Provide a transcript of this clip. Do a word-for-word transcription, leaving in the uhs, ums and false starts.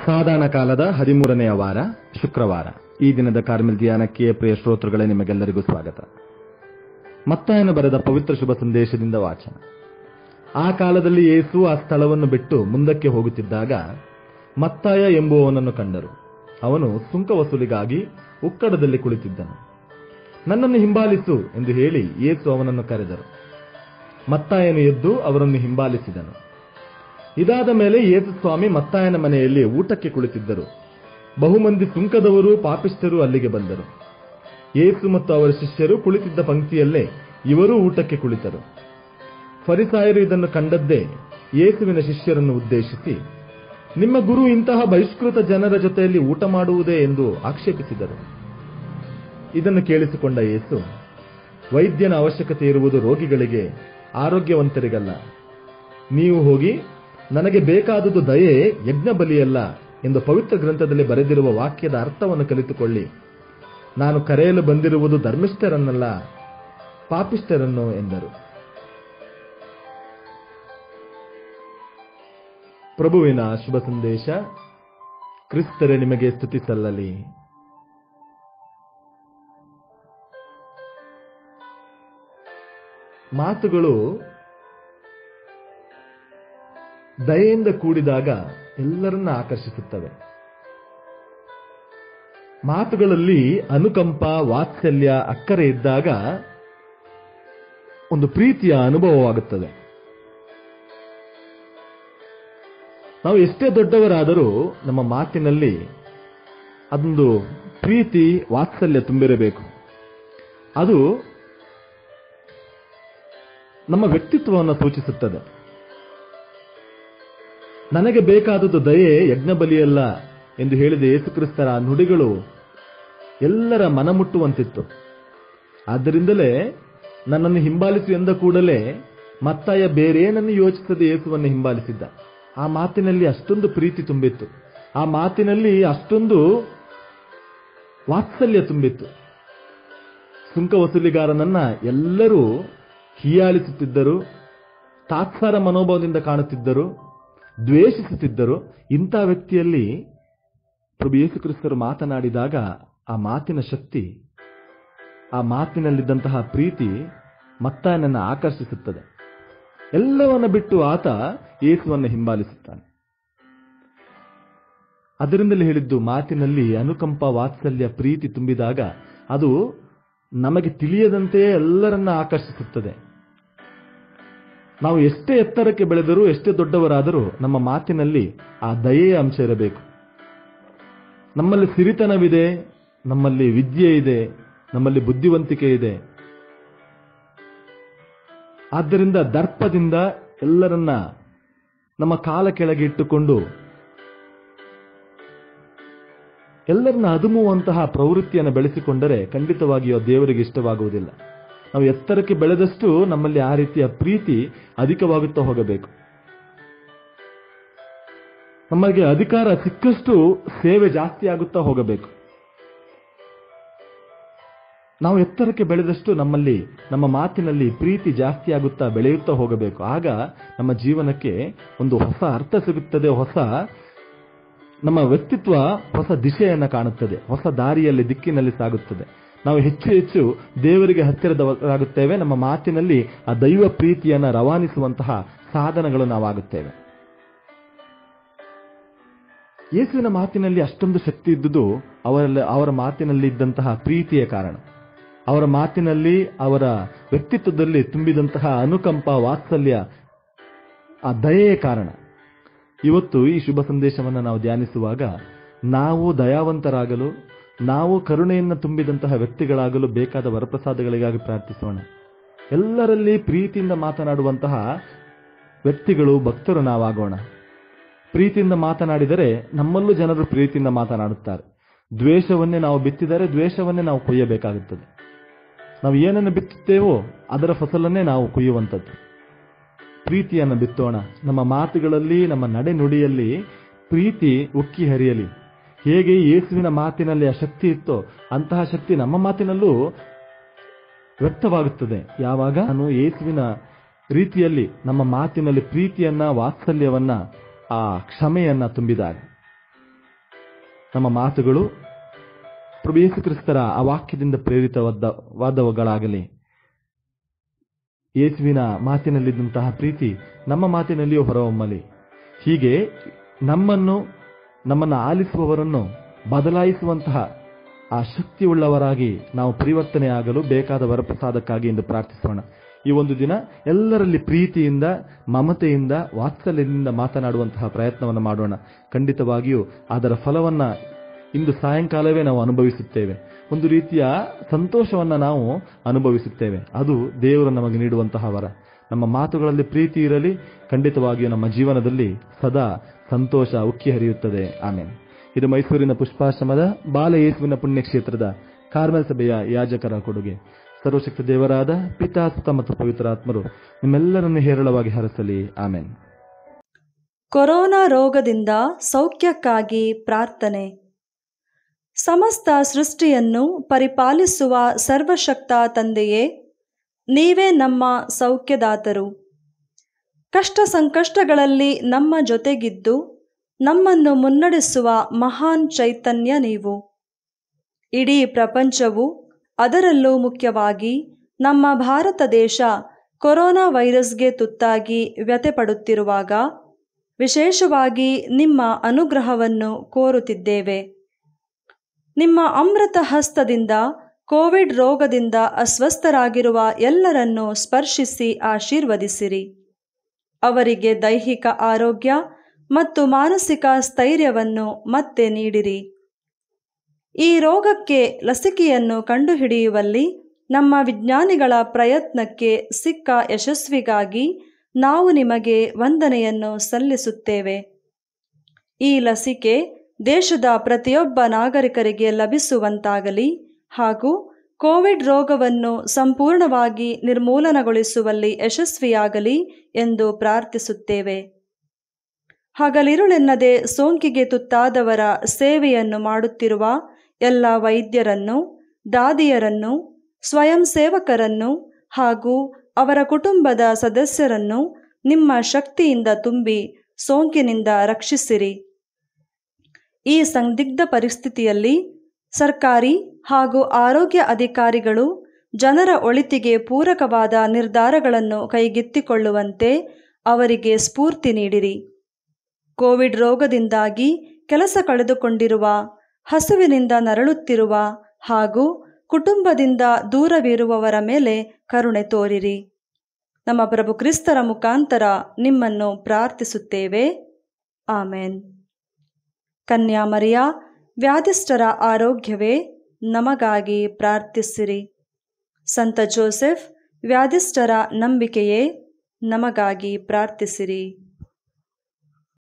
ಸಾಧಾರಣ ಕಾಲದ ಹದಿಮೂರನೆಯ ವಾರ ಶುಕ್ರವಾರ. ಈ ದಿನದ ಕಾರ್ಮೆಲ್ ಧ್ಯಾನಕ್ಕೆ ಪ್ರಿಯ ಶ್ರೋತೃಗಳೇ, ನಿಮಗೆಲ್ಲರಿಗೂ ಸ್ವಾಗತ. ಮತ್ತಾಯನು ಬರೆದ ಪವಿತ್ರ ಶುಭ ಸಂದೇಶದಿಂದ ವಾಚನ. ಆ ಕಾಲದಲ್ಲಿ ಯೇಸು ಆ ಸ್ಥಳವನ್ನು ಬಿಟ್ಟು ಮುಂದಕ್ಕೆ ಹೋಗುತ್ತಿದ್ದಾಗ ಮತ್ತಾಯ ಎಂಬುವವನನ್ನು ಕಂಡರು. ಅವನು ಸುಂಕ ವಸೂಲಿಗಾಗಿ ಉಕ್ಕಡದಲ್ಲಿ ಕುಳಿತಿದ್ದನು. ನನ್ನನ್ನು ಹಿಂಬಾಲಿಸು ಎಂದು ಹೇಳಿ ಯೇಸು ಅವನನ್ನು ಕರೆದರು. ಮತ್ತಾಯನು ಎದ್ದು ಅವರನ್ನು ಹಿಂಬಾಲಿಸಿದನು. ಇದಾದ ಮೇಲೆ ಯೇಸು ಸ್ವಾಮಿ ಮತ್ತಾಯನ ಮನೆಯಲ್ಲಿ ಊಟಕ್ಕೆ ಕುಳಿತಿದ್ದರು. ಬಹುಮಂದಿ ಸುಂಕದವರು ಪಾಪಿಷ್ಠರು ಅಲ್ಲಿಗೆ ಬಂದರು. ಯೇಸು ಮತ್ತು ಅವರ ಶಿಷ್ಯರು ಕುಳಿತಿದ್ದ ಪಂಕ್ತಿಯಲ್ಲೇ ಇವರೂ ಊಟಕ್ಕೆ ಕುಳಿತರು. ಫರಿಸಾಯರು ಇದನ್ನು ಕಂಡದ್ದೇ ಯೇಸುವಿನ ಶಿಷ್ಯರನ್ನು ಉದ್ದೇಶಿಸಿ, ನಿಮ್ಮ ಗುರು ಇಂತಹ ಬಹಿಷ್ಕೃತ ಜನರ ಜೊತೆಯಲ್ಲಿ ಊಟ ಮಾಡುವುದೇ ಎಂದು ಆಕ್ಷೇಪಿಸಿದರು. ಇದನ್ನು ಕೇಳಿಸಿಕೊಂಡ ಯೇಸು, ವೈದ್ಯನ ಅವಶ್ಯಕತೆ ಇರುವುದು ರೋಗಿಗಳಿಗೆ, ಆರೋಗ್ಯವಂತರಿಗಲ್ಲ. ನೀವು ಹೋಗಿ ನನಗೆ ಬೇಕಾದುದು ದಯೆ, ಯಜ್ಞ ಬಲಿಯಲ್ಲ ಎಂದು ಪವಿತ್ರ ಗ್ರಂಥದಲ್ಲಿ ಬರೆದಿರುವ ವಾಕ್ಯದ ಅರ್ಥವನ್ನು ಕಲಿತುಕೊಳ್ಳಿ. ನಾನು ಕರೆಯಲು ಬಂದಿರುವುದು ಧರ್ಮಿಷ್ಠರನ್ನಲ್ಲ, ಪಾಪಿಷ್ಠರನ್ನು ಎಂದರು. ಪ್ರಭುವಿನ ಶುಭ ಸಂದೇಶ. ಕ್ರಿಸ್ತರೇ ನಿಮಗೆ ಸ್ತುತಿ ಸಲ್ಲಲಿ. ಮಾತುಗಳು ದಯೆಯಿಂದ ಕೂಡಿದಾಗ ಎಲ್ಲರನ್ನ ಆಕರ್ಷಿಸುತ್ತವೆ. ಮಾತುಗಳಲ್ಲಿ ಅನುಕಂಪ, ವಾತ್ಸಲ್ಯ, ಅಕ್ಕರೆ ಇದ್ದಾಗ ಒಂದು ಪ್ರೀತಿಯ ಅನುಭವವಾಗುತ್ತದೆ. ನಾವು ಎಷ್ಟೇ ದೊಡ್ಡವರಾದರೂ ನಮ್ಮ ಮಾತಿನಲ್ಲಿ ಅದೊಂದು ಪ್ರೀತಿ, ವಾತ್ಸಲ್ಯ ತುಂಬಿರಬೇಕು. ಅದು ನಮ್ಮ ವ್ಯಕ್ತಿತ್ವವನ್ನು ಸೂಚಿಸುತ್ತದೆ. ನನಗೆ ಬೇಕಾದುದು ದಯೆ, ಯಜ್ಞ ಬಲಿಯಲ್ಲ ಎಂದು ಹೇಳಿದ ಯೇಸುಕ್ರಿಸ್ತರ ನುಡಿಗಳು ಎಲ್ಲರ ಮನಮುಟ್ಟುವಂತಿತ್ತು. ಆದ್ದರಿಂದಲೇ ನನ್ನನ್ನು ಹಿಂಬಾಲಿಸು ಎಂದ ಕೂಡಲೇ ಮತ್ತಾಯ ಬೇರೇನನ್ನು ಯೋಚಿಸದೆ ಯೇಸುವನ್ನು ಹಿಂಬಾಲಿಸಿದ್ದ. ಆ ಮಾತಿನಲ್ಲಿ ಅಷ್ಟೊಂದು ಪ್ರೀತಿ ತುಂಬಿತ್ತು. ಆ ಮಾತಿನಲ್ಲಿ ಅಷ್ಟೊಂದು ವಾತ್ಸಲ್ಯ ತುಂಬಿತ್ತು. ಸುಂಕ ವಸೂಲಿಗಾರನನ್ನ ಎಲ್ಲರೂ ಹೀಯಾಳಿಸುತ್ತಿದ್ದರು, ತಾತ್ಸಾರ ಮನೋಭಾವದಿಂದ ಕಾಣುತ್ತಿದ್ದರು, ದ್ವೇಷಿಸುತ್ತಿದ್ದರು. ಇಂಥ ವ್ಯಕ್ತಿಯಲ್ಲಿ ಪ್ರಭು ಯೇಸು ಕ್ರಿಸ್ತರು ಮಾತನಾಡಿದಾಗ ಆ ಮಾತಿನ ಶಕ್ತಿ, ಆ ಮಾತಿನಲ್ಲಿದ್ದಂತಹ ಪ್ರೀತಿ ಮತ್ತಾಯನನ್ನು ಆಕರ್ಷಿಸುತ್ತದೆ. ಎಲ್ಲವನ್ನ ಬಿಟ್ಟು ಆತ ಯೇಸುವನ್ನು ಹಿಂಬಾಲಿಸುತ್ತಾನೆ. ಅದರಿಂದಲೇ ಹೇಳಿದ್ದು, ಮಾತಿನಲ್ಲಿ ಅನುಕಂಪ, ವಾತ್ಸಲ್ಯ, ಪ್ರೀತಿ ತುಂಬಿದಾಗ ಅದು ನಮಗೆ ತಿಳಿಯದಂತೆಯೇ ಎಲ್ಲರನ್ನ ಆಕರ್ಷಿಸುತ್ತದೆ. ನಾವು ಎಷ್ಟೇ ಎತ್ತರಕ್ಕೆ ಬೆಳೆದರೂ, ಎಷ್ಟೇ ದೊಡ್ಡವರಾದರೂ ನಮ್ಮ ಮಾತಿನಲ್ಲಿ ಆ ದಯೆಯ ಅಂಶ ಇರಬೇಕು. ನಮ್ಮಲ್ಲಿ ಸಿರಿತನವಿದೆ, ನಮ್ಮಲ್ಲಿ ವಿದ್ಯೆ ಇದೆ, ನಮ್ಮಲ್ಲಿ ಬುದ್ಧಿವಂತಿಕೆ ಇದೆ. ಆದ್ದರಿಂದ ದರ್ಪದಿಂದ ಎಲ್ಲರನ್ನ ನಮ್ಮ ಕಾಲ ಕೆಳಗೆ ಇಟ್ಟುಕೊಂಡು ಎಲ್ಲರನ್ನ ಅದುಮುವಂತಹ ಪ್ರವೃತ್ತಿಯನ್ನು ಬೆಳೆಸಿಕೊಂಡರೆ ಖಂಡಿತವಾಗಿಯೂ ದೇವರಿಗೆ ಇಷ್ಟವಾಗುವುದಿಲ್ಲ. ನಾವು ಎತ್ತರಕ್ಕೆ ಬೆಳೆದಷ್ಟು ನಮ್ಮಲ್ಲಿ ಆ ರೀತಿಯ ಪ್ರೀತಿ ಅಧಿಕವಾಗುತ್ತಾ ಹೋಗಬೇಕು. ನಮಗೆ ಅಧಿಕಾರ ಸಿಕ್ಕಷ್ಟು ಸೇವೆ ಜಾಸ್ತಿ ಆಗುತ್ತಾ ಹೋಗಬೇಕು. ನಾವು ಎತ್ತರಕ್ಕೆ ಬೆಳೆದಷ್ಟು ನಮ್ಮಲ್ಲಿ, ನಮ್ಮ ಮಾತಿನಲ್ಲಿ ಪ್ರೀತಿ ಜಾಸ್ತಿ ಆಗುತ್ತಾ ಬೆಳೆಯುತ್ತಾ ಹೋಗಬೇಕು. ಆಗ ನಮ್ಮ ಜೀವನಕ್ಕೆ ಒಂದು ಹೊಸ ಅರ್ಥ ಸಿಗುತ್ತದೆ. ಹೊಸ ನಮ್ಮ ವ್ಯಕ್ತಿತ್ವ ಹೊಸ ದಿಶೆಯನ್ನು ಕಾಣುತ್ತದೆ, ಹೊಸ ದಾರಿಯಲ್ಲಿ, ದಿಕ್ಕಿನಲ್ಲಿ ಸಾಗುತ್ತದೆ. ನಾವು ಹೆಚ್ಚು ಹೆಚ್ಚು ದೇವರಿಗೆ ಹತ್ತಿರದವರಾಗುತ್ತೇವೆ. ನಮ್ಮ ಮಾತಿನಲ್ಲಿ ಆ ದೈವ ಪ್ರೀತಿಯನ್ನು ರವಾನಿಸುವಂತಹ ಸಾಧನಗಳು ನಾವಾಗುತ್ತೇವೆ. ಯೇಸುವಿನ ಮಾತಿನಲ್ಲಿ ಅಷ್ಟೊಂದು ಶಕ್ತಿ ಇದ್ದುದು ಅವರಲ್ಲಿ ಅವರ ಮಾತಿನಲ್ಲಿ ಇದ್ದಂತಹ ಪ್ರೀತಿಯ ಕಾರಣ. ಅವರ ಮಾತಿನಲ್ಲಿ, ಅವರ ವ್ಯಕ್ತಿತ್ವದಲ್ಲಿ ತುಂಬಿದಂತಹ ಅನುಕಂಪ, ವಾತ್ಸಲ್ಯ, ಆ ದಯೆಯ ಕಾರಣ. ಇವತ್ತು ಈ ಶುಭ ಸಂದೇಶವನ್ನು ನಾವು ಧ್ಯಾನಿಸುವಾಗ ನಾವು ದಯಾವಂತರಾಗಲು, ನಾವು ಕರುಣೆಯನ್ನು ತುಂಬಿದಂತಹ ವ್ಯಕ್ತಿಗಳಾಗಲು ಬೇಕಾದ ವರಪ್ರಸಾದಗಳಿಗಾಗಿ ಪ್ರಾರ್ಥಿಸೋಣ. ಎಲ್ಲರಲ್ಲಿ ಪ್ರೀತಿಯಿಂದ ಮಾತನಾಡುವಂತಹ ವ್ಯಕ್ತಿಗಳು, ಭಕ್ತರು ನಾವಾಗೋಣ. ಪ್ರೀತಿಯಿಂದ ಮಾತನಾಡಿದರೆ ನಮ್ಮಲ್ಲೂ ಜನರು ಪ್ರೀತಿಯಿಂದ ಮಾತನಾಡುತ್ತಾರೆ. ದ್ವೇಷವನ್ನೇ ನಾವು ಬಿತ್ತಿದರೆ ದ್ವೇಷವನ್ನೇ ನಾವು ಕೊಯ್ಯಬೇಕಾಗುತ್ತದೆ. ನಾವು ಏನನ್ನು ಬಿತ್ತುತ್ತೇವೋ ಅದರ ಫಸಲನ್ನೇ ನಾವು ಕೊಯ್ಯುವಂಥದ್ದು. ಪ್ರೀತಿಯನ್ನು ಬಿತ್ತೋಣ. ನಮ್ಮ ಮಾತುಗಳಲ್ಲಿ, ನಮ್ಮ ನಡೆ ನುಡಿಯಲ್ಲಿ ಪ್ರೀತಿ ಉಕ್ಕಿ ಹರಿಯಲಿ. ಹೇಗೆ ಯೇಸುವಿನ ಮಾತಿನಲ್ಲಿ ಆ ಶಕ್ತಿ ಇತ್ತೋ ಅಂತಹ ಶಕ್ತಿ ನಮ್ಮ ಮಾತಿನಲ್ಲೂ ವ್ಯಕ್ತವಾಗುತ್ತದೆ. ಯಾವಾಗ ನಾನು ಯೇಸುವಿನ ರೀತಿಯಲ್ಲಿ ನಮ್ಮ ಮಾತಿನಲ್ಲಿ ಪ್ರೀತಿಯನ್ನ, ವಾತ್ಸಲ್ಯವನ್ನ, ಆ ಕ್ಷಮೆಯನ್ನ ತುಂಬಿದಾಗ. ನಮ್ಮ ಮಾತುಗಳು ಪ್ರಭು ಯೇಸು ಕ್ರಿಸ್ತರ ಆ ವಾಕ್ಯದಿಂದ ಪ್ರೇರಿತವಾದವುಗಳಾಗಲಿ. ಯೇಸುವಿನ ಮಾತಿನಲ್ಲಿದ್ದಂತಹ ಪ್ರೀತಿ ನಮ್ಮ ಮಾತಿನಲ್ಲಿಯೂ ಹೊರಹೊಮ್ಮಲಿ. ಹೀಗೆ ನಮ್ಮನ್ನು ನಮ್ಮನ್ನು ಆಲಿಸುವವರನ್ನು ಬದಲಾಯಿಸುವಂತಹ ಆ ಶಕ್ತಿಯುಳ್ಳವರಾಗಿ ನಾವು ಪರಿವರ್ತನೆ ಆಗಲು ಬೇಕಾದ ವರಪ್ರಸಾದಕ್ಕಾಗಿ ಎಂದು ಪ್ರಾರ್ಥಿಸೋಣ. ಈ ಒಂದು ದಿನ ಎಲ್ಲರಲ್ಲಿ ಪ್ರೀತಿಯಿಂದ, ಮಮತೆಯಿಂದ, ವಾತ್ಸಲ್ಯದಿಂದ ಮಾತನಾಡುವಂತಹ ಪ್ರಯತ್ನವನ್ನು ಮಾಡೋಣ. ಖಂಡಿತವಾಗಿಯೂ ಅದರ ಫಲವನ್ನ ಇಂದು ಸಾಯಂಕಾಲವೇ ನಾವು ಅನುಭವಿಸುತ್ತೇವೆ. ಒಂದು ರೀತಿಯ ಸಂತೋಷವನ್ನ ನಾವು ಅನುಭವಿಸುತ್ತೇವೆ. ಅದು ದೇವರು ನಮಗೆ ನೀಡುವಂತಹ ವರ. ನಮ್ಮ ಮಾತುಗಳಲ್ಲಿ ಪ್ರೀತಿ ಇರಲಿ. ಖಂಡಿತವಾಗಿಯೂ ನಮ್ಮ ಜೀವನದಲ್ಲಿ ಸದಾ ಸಂತೋಷ ಉಕ್ಕಿ ಹರಿಯುತ್ತದೆ. ಆಮೇಲೆ ಇದು ಮೈಸೂರಿನ ಪುಷ್ಪಾಶ್ರಮದ ಬಾಲ ಯೇಸುವಿನ ಪುಣ್ಯಕ್ಷೇತ್ರದ ಕಾರ್ಮೆಲ್ ಸಭೆಯ ಯಾಜಕರ ಕೊಡುಗೆ. ಸರ್ವಶಕ್ತ ದೇವರಾದ ಪಿತಾ, ಸುತ ಮತ್ತು ಪವಿತ್ರಾತ್ಮರು ನಿಮ್ಮೆಲ್ಲರನ್ನು ಹೇರಳವಾಗಿ ಹರಸಲಿ. ಆಮೇನ್. ಕೊರೋನಾ ರೋಗದಿಂದ ಸೌಖ್ಯಕ್ಕಾಗಿ ಪ್ರಾರ್ಥನೆ. ಸಮಸ್ತ ಸೃಷ್ಟಿಯನ್ನು ಪರಿಪಾಲಿಸುವ ಸರ್ವಶಕ್ತ ತಂದೆಯೇ, ನೀವೇ ನಮ್ಮ ಸೌಖ್ಯದಾತರು. ಕಷ್ಟ ಸಂಕಷ್ಟಗಳಲ್ಲಿ ನಮ್ಮ ಜೊತೆಗಿದ್ದು ನಮ್ಮನ್ನು ಮುನ್ನಡೆಸುವ ಮಹಾನ್ ಚೈತನ್ಯ ನೀವು. ಇಡೀ ಪ್ರಪಂಚವು, ಅದರಲ್ಲೂ ಮುಖ್ಯವಾಗಿ ನಮ್ಮ ಭಾರತ ದೇಶ ಕೊರೋನಾ ವೈರಸ್ಗೆ ತುತ್ತಾಗಿ ವ್ಯಥೆಪಡುತ್ತಿರುವಾಗ ವಿಶೇಷವಾಗಿ ನಿಮ್ಮ ಅನುಗ್ರಹವನ್ನು ಕೋರುತ್ತಿದ್ದೇವೆ. ನಿಮ್ಮ ಅಮೃತ ಹಸ್ತದಿಂದ ಕೋವಿಡ್ ರೋಗದಿಂದ ಅಸ್ವಸ್ಥರಾಗಿರುವ ಎಲ್ಲರನ್ನೂ ಸ್ಪರ್ಶಿಸಿ ಆಶೀರ್ವದಿಸಿರಿ. ಅವರಿಗೆ ದೈಹಿಕ ಆರೋಗ್ಯ ಮತ್ತು ಮಾನಸಿಕ ಸ್ಥೈರ್ಯವನ್ನು ಮತ್ತೆ ನೀಡಿರಿ. ಈ ರೋಗಕ್ಕೆ ಲಸಿಕೆಯನ್ನು ಕಂಡುಹಿಡಿಯುವಲ್ಲಿ ನಮ್ಮ ವಿಜ್ಞಾನಿಗಳ ಪ್ರಯತ್ನಕ್ಕೆ ಸಿಕ್ಕ ಯಶಸ್ವಿಗಾಗಿ ನಾವು ನಿಮಗೆ ವಂದನೆಯನ್ನು ಸಲ್ಲಿಸುತ್ತೇವೆ. ಈ ಲಸಿಕೆ ದೇಶದ ಪ್ರತಿಯೊಬ್ಬ ನಾಗರಿಕರಿಗೆ ಲಭಿಸುವಂತಾಗಲಿ ಹಾಗೂ ಕೋವಿಡ್ ರೋಗವನ್ನು ಸಂಪೂರ್ಣವಾಗಿ ನಿರ್ಮೂಲನಗೊಳಿಸುವಲ್ಲಿ ಯಶಸ್ವಿಯಾಗಲಿ ಎಂದು ಪ್ರಾರ್ಥಿಸುತ್ತೇವೆ. ಹಗಲಿರುಳೆನ್ನದೆ ಸೋಂಕಿಗೆ ತುತ್ತಾದವರ ಸೇವೆಯನ್ನು ಮಾಡುತ್ತಿರುವ ಎಲ್ಲ ವೈದ್ಯರನ್ನು, ದಾದಿಯರನ್ನು, ಸ್ವಯಂ ಸೇವಕರನ್ನು ಹಾಗೂ ಅವರ ಕುಟುಂಬದ ಸದಸ್ಯರನ್ನು ನಿಮ್ಮ ಶಕ್ತಿಯಿಂದ ತುಂಬಿ ಸೋಂಕಿನಿಂದ ರಕ್ಷಿಸಿರಿ. ಈ ಸಂದಿಗ್ಧ ಪರಿಸ್ಥಿತಿಯಲ್ಲಿ ಸರ್ಕಾರಿ ಹಾಗೂ ಆರೋಗ್ಯ ಅಧಿಕಾರಿಗಳು ಜನರ ಒಳಿತಿಗೆ ಪೂರಕವಾದ ನಿರ್ಧಾರಗಳನ್ನು ಕೈಗೆತ್ತಿಕೊಳ್ಳುವಂತೆ ಅವರಿಗೆ ಸ್ಫೂರ್ತಿ ನೀಡಿರಿ. ಕೋವಿಡ್ ರೋಗದಿಂದಾಗಿ ಕೆಲಸ ಕಳೆದುಕೊಂಡಿರುವ, ಹಸುವಿನಿಂದ ನರಳುತ್ತಿರುವ ಹಾಗೂ ಕುಟುಂಬದಿಂದ ದೂರವಿರುವವರ ಮೇಲೆ ಕರುಣೆ ತೋರಿರಿ. ನಮ್ಮ ಪ್ರಭು ಕ್ರಿಸ್ತರ ಮುಖಾಂತರ ನಿಮ್ಮನ್ನು ಪ್ರಾರ್ಥಿಸುತ್ತೇವೆ. ಆಮೇನ್. ಕನ್ಯಾಮರಿಯ ವ್ಯಾಧಿಷ್ಠರ ಆರೋಗ್ಯವೇ, ನಮಗಾಗಿ ಪ್ರಾರ್ಥಿಸಿರಿ. ಸಂತ ಜೋಸೆಫ್ ವ್ಯಾಧಿಷ್ಠರ ನಂಬಿಕೆಯೇ, ನಮಗಾಗಿ ಪ್ರಾರ್ಥಿಸಿರಿ.